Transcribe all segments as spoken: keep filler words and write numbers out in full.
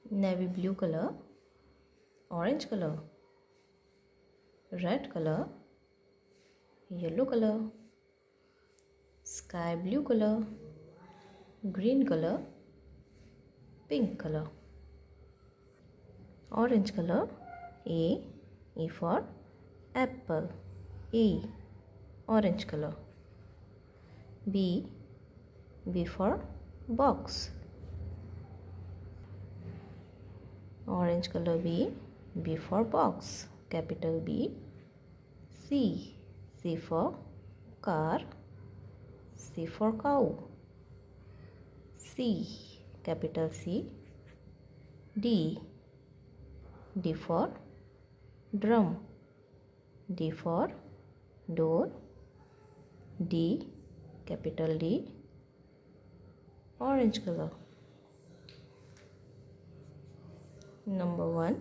navy blue color, orange color, red color, yellow color, sky blue color, green color, pink color. Orange color, A, E for apple, E, orange color. B, B for box, orange color B, B for box, capital B. C, C for car, C for cow. C, capital C. D, D for drum, D for door. D, capital D, orange color. Number one,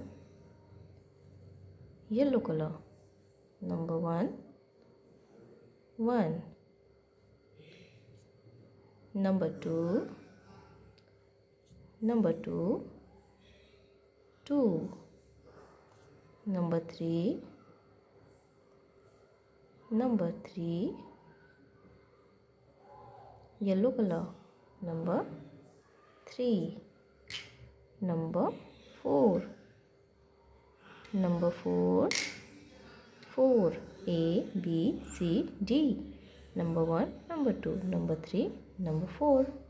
yellow color. Number one, one. Number two, number two, two. Number three, number three, yellow color. Number three. Number four, number four, four. A, B, C, D. Number one, number two, number three, number four.